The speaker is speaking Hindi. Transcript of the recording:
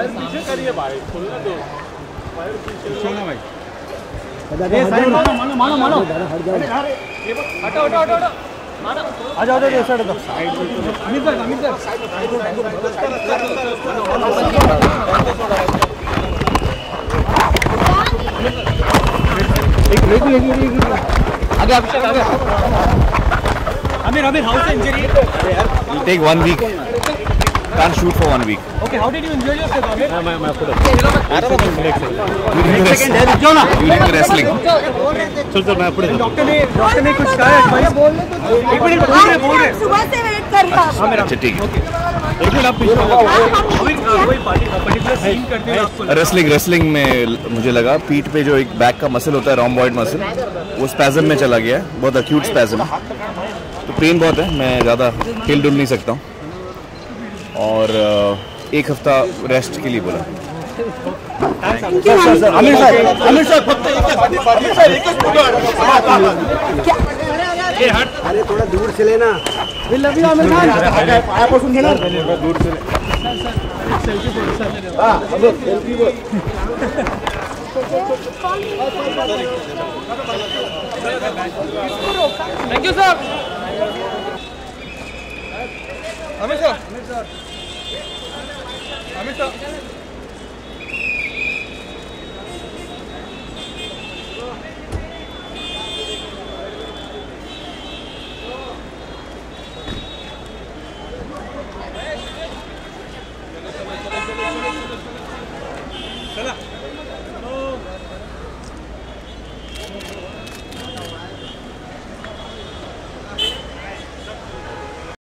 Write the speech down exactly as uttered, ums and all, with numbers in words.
पीछे करिए भाई, खोलना दो पीछे ना भाई। ये साइड मारो मारो मारो मारो हटो हटो हटो हटो मारो। आ जाओ जाओ साइड दो। अमित सर अमित सर एक एक एक आगे अभिषेक आगे। Amir, Amir, how's the injury? It'll take one week. Can't shoot for one week. Okay, how did you enjoy yourself, Amir? मैं मैं आपको during the wrestling. चल चल मैं आपको डॉक्टर ने डॉक्टर ने कुछ कहा है भाई? बोल ले तो एक मिनट बोल रहे बोल रहे सुबह से वेट कर रहा हूं। अच्छा ठीक है। एक मिनट आप पीछे आओ। अभी कोई पर्टिकुलर सीन करते हैं आपको? रेसलिंग रेसलिंग में मुझे लगा पीठ पे जो एक बैक का मसल होता है रोम्बॉइड मसल, वो स्पैज़म में चला गया है, बहुत एक्यूट स्पैज़म है, तो पेन बहुत है, मैं ज़्यादा हिल डुल नहीं सकता हूँ और एक हफ्ता रेस्ट के लिए बोला। आमिर सर आमिर सर अरे थोड़ा दूर से लेना। दूर से thank you sir. Amit sir Amit sir